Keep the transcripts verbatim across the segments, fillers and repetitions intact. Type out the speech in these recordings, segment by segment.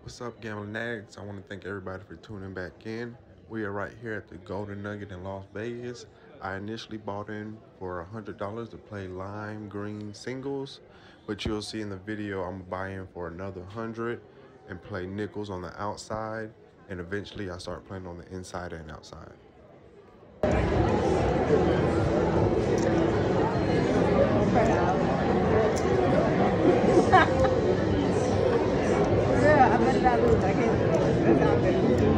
What's up, Gambling Addicts? I want to thank everybody for tuning back in. We are right here at the Golden Nugget in Las Vegas. I initially bought in for one hundred dollars to play lime green singles, but you'll see in the video I'm going to buy in for another one hundred dollars and play nickels on the outside, and eventually I start playing on the inside and outside. I better not lose. I can't lose. That's not fair.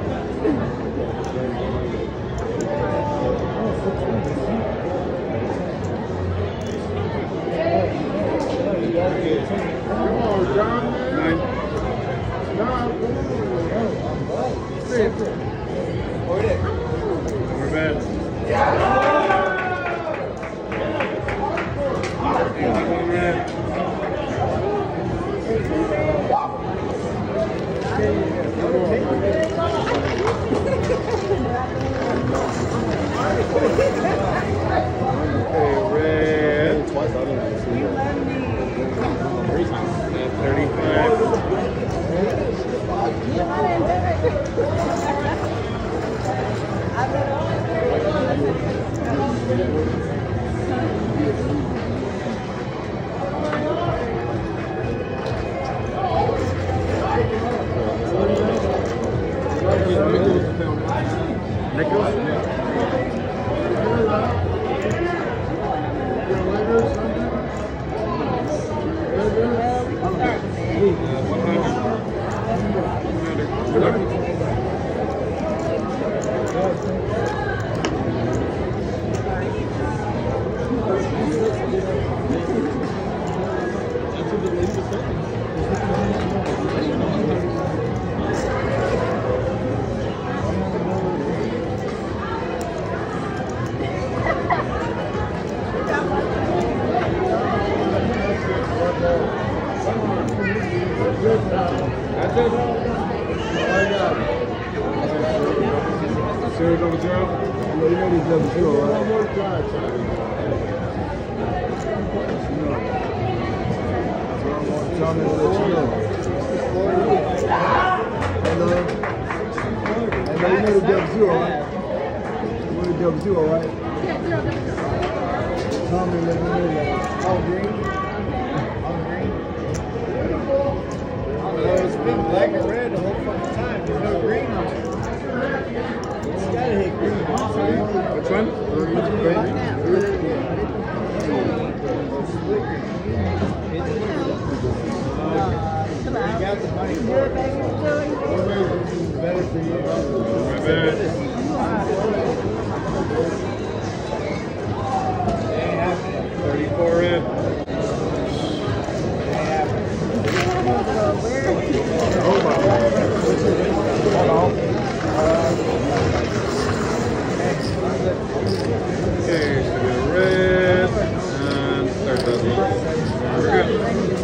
Come on, John. Nine. John, we're bad. That's it. I got it. Zero double zero? No, you know these double zero, right? One more try, tell me to let you know. Hello? Hello, you know the double zero, right? You know the double zero, right? Tell me to let me know that. All green? It's been black and red the whole fucking time. There's no green on it. It's gotta hit green. Which one? Green. You got the money for it. Better for you. My bad. Ain't happening. thirty-four red. Oh my God. Okay, so we got red and start that one. We're good.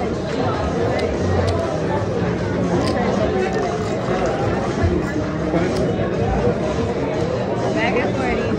Bag of forty.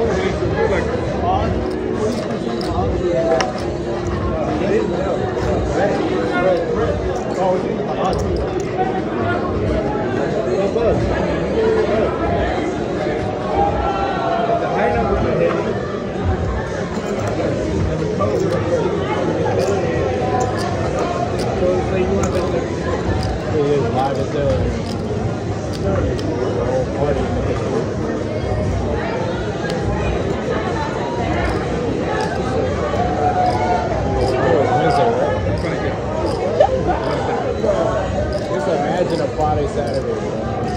Just imagine a party Saturday.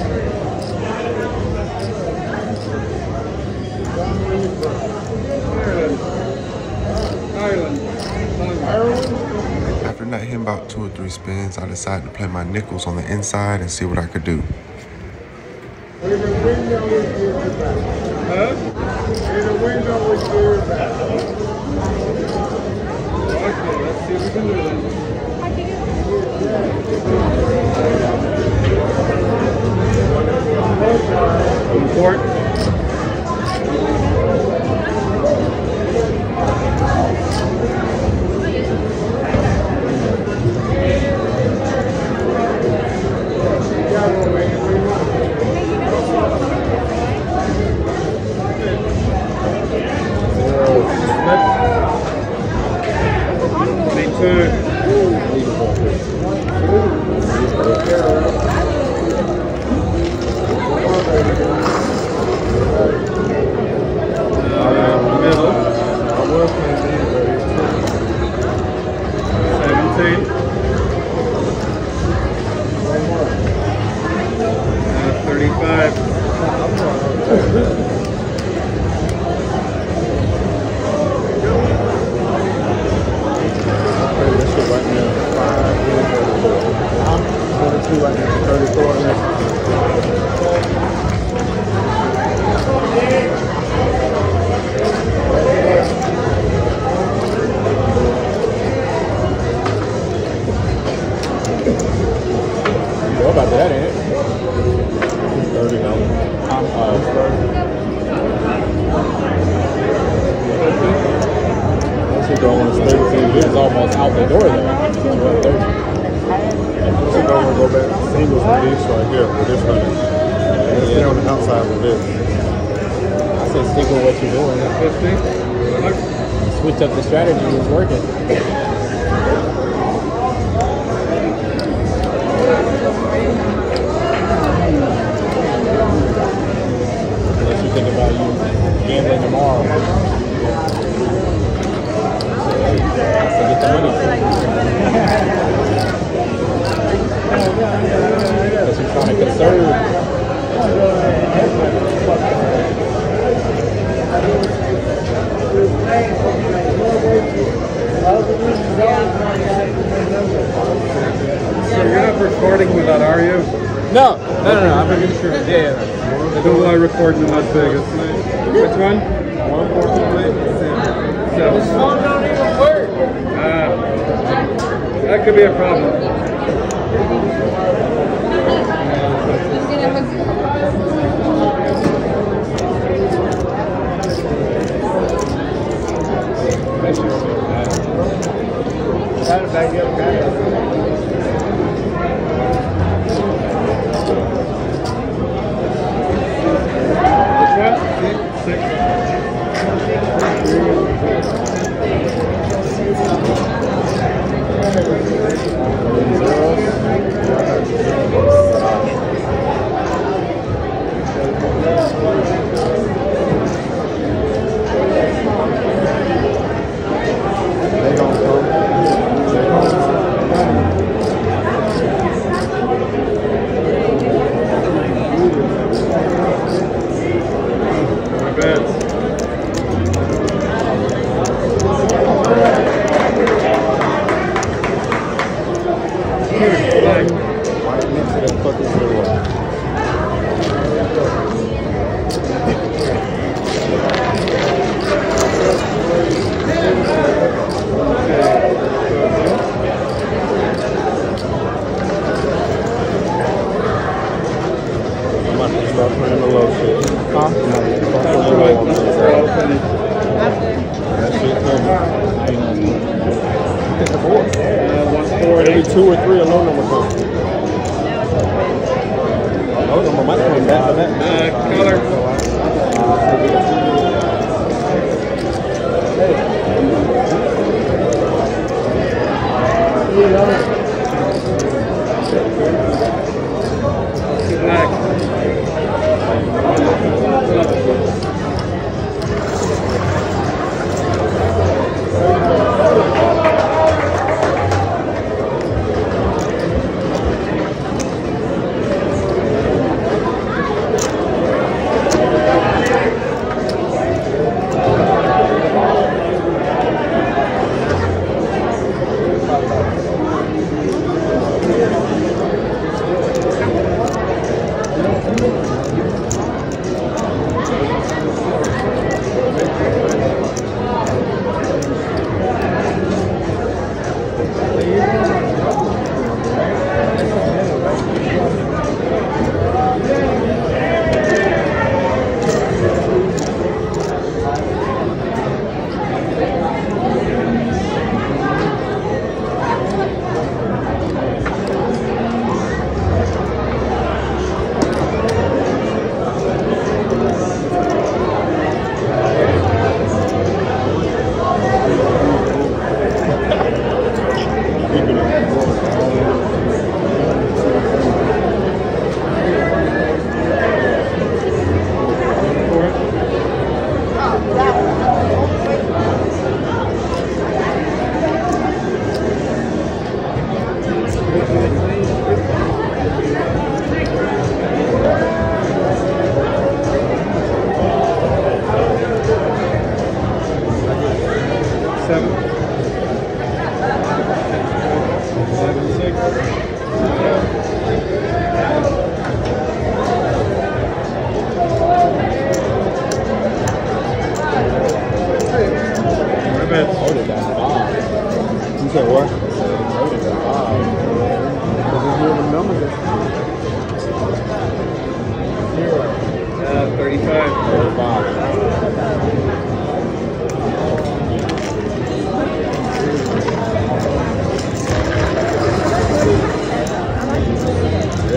After not hitting about two or three spins, I decided to play my nickels on the inside and see what I could do. Huh? In the window with your back. Okay, let's see if we can do that. Import. thirty-four minutes. What about that, ain't it? thirty dollars. Um, uh, This going is thirty-two. It's almost out the door though. thirty. So I'm gonna go back singles with this right here with this hundred. And stay on the outside with this. I said stick with what you're doing. Switch up the strategy. It's working. Unless you think about you gambling tomorrow. To get the money. Because you're trying to conserve. So you're not recording with that, are you? No, no, no, no. I'm making sure. Yeah, yeah. I don't like recording in Las Vegas. Which one? one fourteen. This phone don't even work. Ah, that could be a problem. Got it back up, got it. Six. Two or three alone number four. Oh, number might come back for that. Uh, color. Black.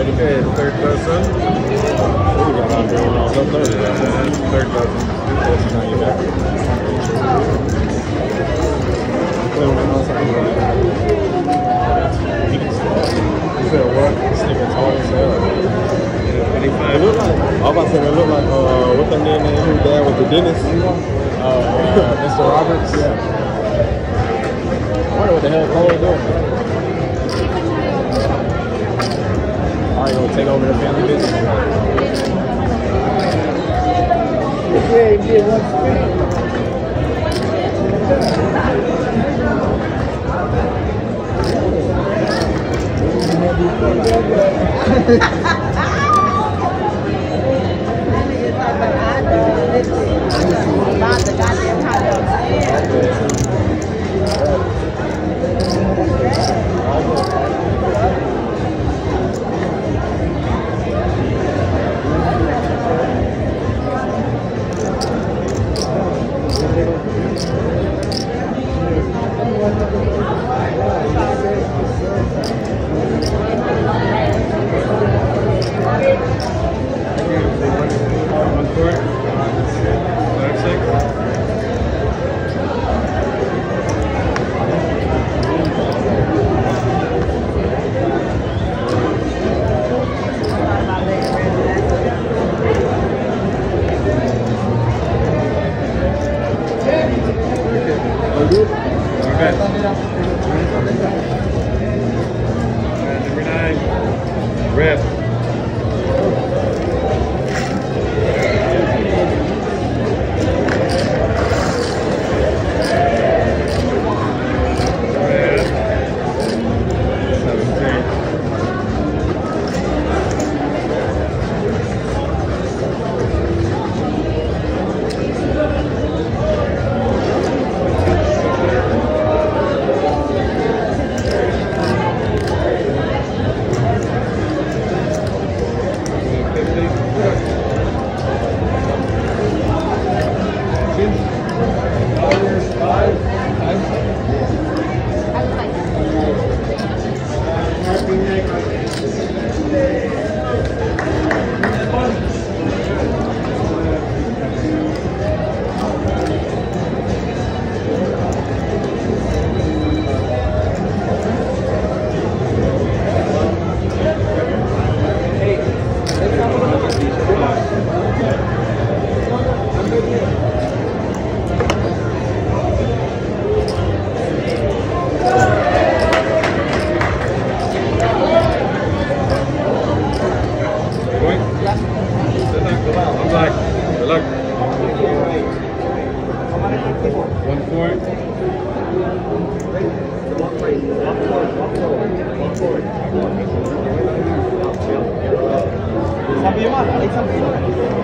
Ready? Okay, third person. What we got out there? No, no thirty. And third person. Now you back. You said what? This nigga tall as hell. twenty-five. It look like, I was about to say, it look like, uh, what's that name name? Who's dad with the dentist? Uh, uh, Mister Roberts? Yeah. I wonder what the hell Cole doing. Alright, gonna take over the family business. Yeah, you did one spin. About the goddamn hot dogs. One court. Five, six. Okay. And number nine. Rip. Sabi mo, ay sabi mo.